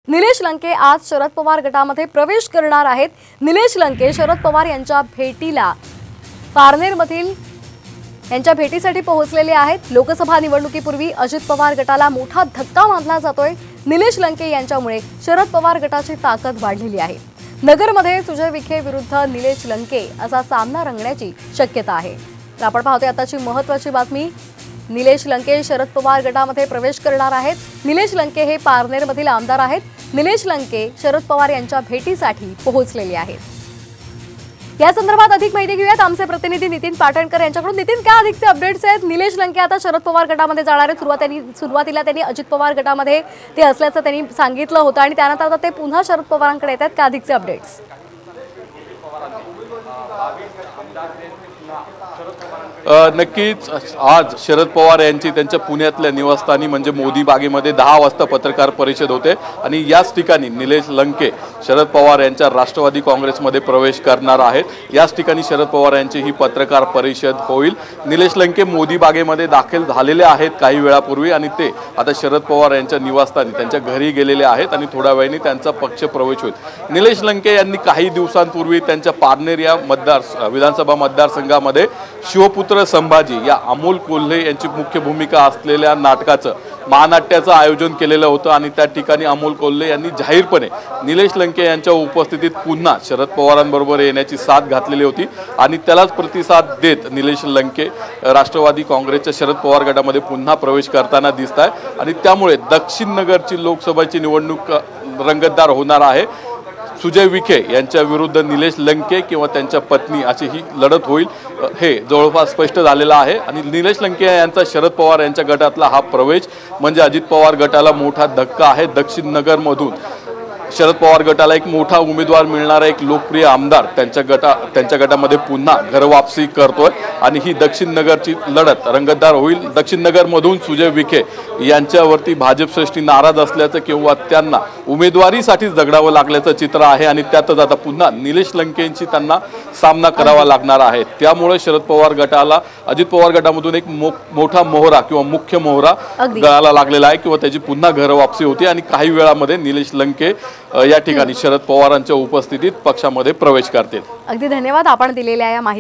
निलेश लंके आज शरद पवार गटामध्ये प्रवेश करणार आहेत। निलेश लंके शरद पवार यांच्या भेटीला पारनेरमधील यांच्या भेटीसाठी पोहोचलेले आहेत। लोकसभा निवडणुकीपूर्वी अजित पवार गटाला मोठा धक्का मानला जातोय। निलेश लंके यांच्यामुळे शरद पवार गटाची ताकद वाढलेली आहे। नगरमध्ये सुजय विखे विरुद्ध निलेश लंके असा सामना रंगण्याची शक्यता आहे। तर आपण पाहतोय आताची महत्त्वाची बातमी, निलेश लंके शरद पवार गटामध्ये प्रवेश करणार आहेत। निलेश लंके हे पारनेरमधील आमदार आहेत। निलेश लंके शरद पवार यांच्या भेटीसाठी पोहोचलेले आहेत। या संदर्भात अधिक माहिती घेऊयात आमचे प्रतिनिधी नितीन पाटणकर यांच्याकडून। नितीन, काय अधिकचे अपडेट्स आहेत? निलेश लंके आता शरद पवार गटामध्ये जाणार आहेत। सुरुवातीला त्यांनी अजित पवार गटामध्ये ते असल्याचं त्यांनी सांगितलं होतं आणि त्यानंतर आता ते पुन्हा शरद पवारांकडे येतात। काय अधिकचे अपडेट्स? नक्कीच आज शरद पवार यांची त्यांच्या पुण्यातल्या निवासस्थानी म्हणजे मोदी बागेमध्ये 10 वाजता पत्रकार परिषद होते आणि याच ठिकाणी निलेश लंके शरद पवार यांच्या राष्ट्रवादी काँग्रेसमध्ये प्रवेश करणार आहेत। याच ठिकाणी शरद पवार यांची ही पत्रकार परिषद होईल। निलेश लंके मोदी बागेमध्ये दाखल झालेले आहेत काही वेळापूर्वी आणि ते आता शरद पवार यांच्या निवासस्थानी त्यांच्या घरी गेलेले आहेत आणि थोड्या वेळाने त्यांचा पक्ष प्रवेश होईल। निलेश लंके यांनी काही दिवसांपूर्वी त्यांच्या पारनेर या विधानसभा मतदारसंघामध्ये शिवपुत्र संभाजी या अमोल कोल्हे यांची मुख्य भूमिका असलेल्या नाटकाचं महानाट्याचं आयोजन केलेलं होतं आणि त्या ठिकाणी अमोल कोल्हे यांनी जाहीरपणे निलेश लंके यांच्या उपस्थितीत पुन्हा शरद पवारांबरोबर येण्याची साथ घातलेली होती आणि त्यालाच प्रतिसाद देत निलेश लंके राष्ट्रवादी काँग्रेसच्या शरद पवार गटामध्ये पुन्हा प्रवेश करताना दिसत आहे आणि त्यामुळे दक्षिण नगरची लोकसभेची निवडणूक रंगतदार होणार आहे। सुजय विखे यांच्या विरुद्ध निलेश लंके किंवा त्यांच्या पत्नी अशी ही लढत होईल हे जवळपास स्पष्ट झालेलं आहे आणि निलेश लंके यांचा शरद पवार यांच्या गटातला हा प्रवेश म्हणजे अजित पवार गटाला मोठा धक्का आहे। दक्षिण नगरमधून शरद पवार गटाला एक मोठा उमेदवार मिळणारा एक लोकप्रिय आमदार त्यांच्या गटामध्ये पुन्हा घरवापसी करतोय आणि ही दक्षिण नगरची लढत रंगतदार होईल। दक्षिण नगरमधून सुजय विखे यांच्यावरती भाजप श्रेष्ठी नाराज असल्याचं किंवा त्यांना उमेदवारीसाठी झगडावं लागल्याचं चित्र आहे आणि त्यातच आता पुन्हा निलेश लंकेंची त्यांना सामना करावा लागणार आहे। त्यामुळे शरद पवार गटाला अजित पवार गटामधून एक मोठा मोहरा किंवा मुख्य मोहरा गळाला लागलेला आहे किंवा त्याची पुन्हा घरवापसी होती आणि काही वेळामध्ये निलेश लंके या ठिकाणी शरद पवारांच्या उपस्थितीत पक्षामध्ये प्रवेश करतील। अगदी धन्यवाद आपण दिलेल्या या माहिती